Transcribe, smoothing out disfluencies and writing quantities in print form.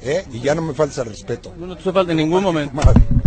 Y ya no me falta el respeto. No te falta en ningún momento. Madre.